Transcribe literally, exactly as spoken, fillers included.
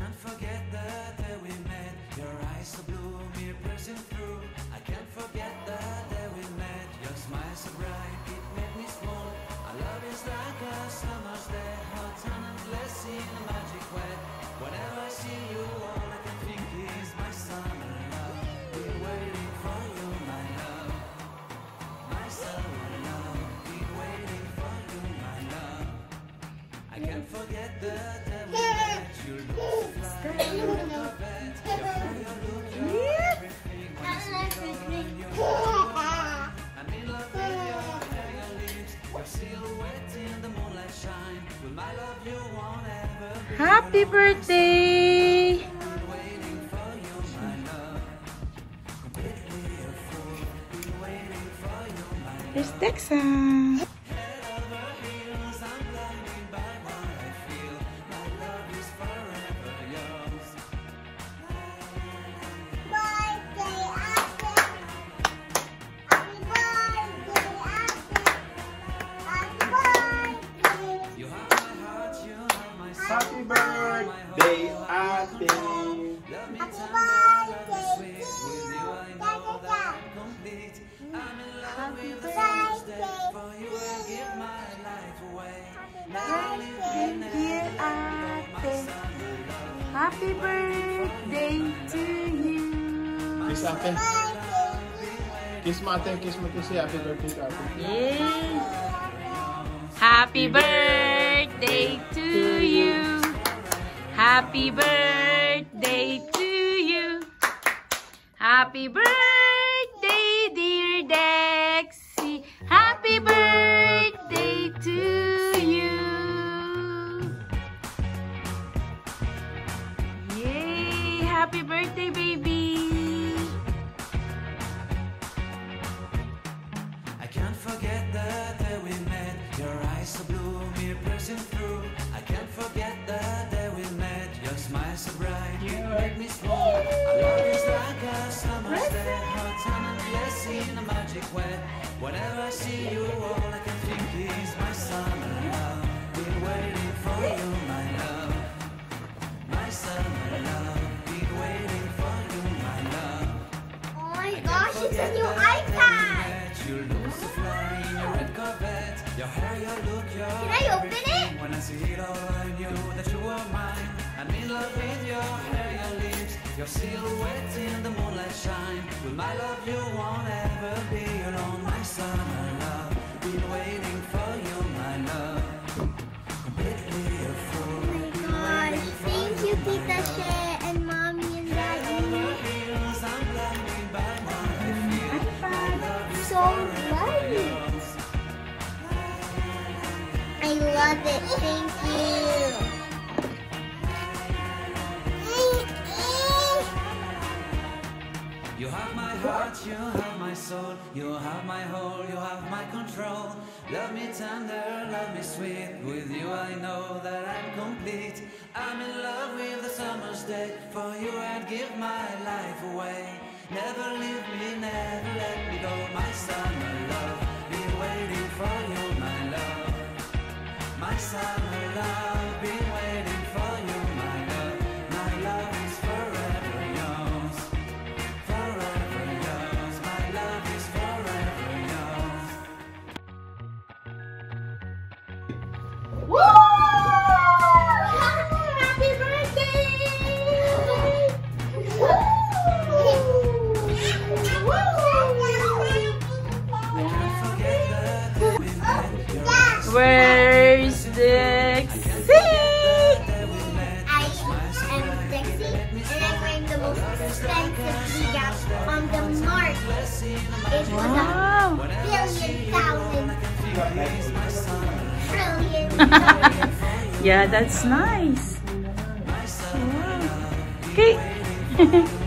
can't forget the day we met. Your eyes so blue, me pressing through. I can't forget the day we met. Your smile so bright, it made me swoon. Our love is like a summer's day, hot and endless in a magic way. Whenever I see you, all I can think is my summer love. Been waiting for you, my love. My summer love. Been waiting for you, my love. I can't forget the day we met. You look so fly, you look so bad. Your hair, your look, your everything. When I see you on your heart, I'm in love with your hair, your lips, your silhouette in the moonlight shine. Will my love you won't ever be Happy birthday! Been waiting for you, my love. Completely a fool. Been waiting for you, my love. There's Texa. Head over heels, I'm blinded by what I feel. My love is forever yours. You have my heart, you have my soul. Happy birthday, Ate! Love me tender, love me sweet. With you I know that I'm complete. I'm in love with the summer's day. For you I'll give my life away. Never leave me, Dear never let me go. My Ate. summer love. Happy birthday to you. Kiss Ate. Kiss mo Ate, kiss mo to si happy birthday to Ate. Yay! Happy birthday to you. Happy birthday to you. Happy birthday, dear Dexy. Happy birthday to you. Yay! Happy birthday, baby. I can't forget the day we met. Your eyes so blue, me pressing through. I can't forget the day we met. Your smile so bright, you make me swoon. Our love is like a summer's day, hot and endless in a magic way. Whenever I see you, all I can think is my summer love. Been waiting for you, my love. My summer love. Been waiting for you, my love. Oh my gosh, it's a new iPad! You look so fly in your red Corvette. Your hair, your look, your Can I open everything. it? When I see it all, I knew that you were mine. I'm in love with your hair, your lips, your silhouette in the moonlight shine. With my love, you won't ever be alone. My summer love, been waiting for you, my love. Completely a fool. Oh my gosh, thank you, Tita She and Mommy and Daddy. Heels, I'm blinded by what I feel. My love is So lovely. yours. I love it, thank you. You have my heart, you have my soul, you have my whole, you have my control. Love me tender, love me sweet. With you I know that I'm complete. I'm in love with the summer's day. For you I'd give my life away. Never leave me, never let me go. My summer love, been waiting for you, my love. My summer love, been waiting for you, my love. My love is forever yours. Forever yours, my love is forever yours. Woo! Happy birthday! Where's Dexy? I am Dexy, and I'm wearing the most expensive gap on the market. It was Wow. a billion, thousand, trillion. Yeah, that's nice. Wow. Okay.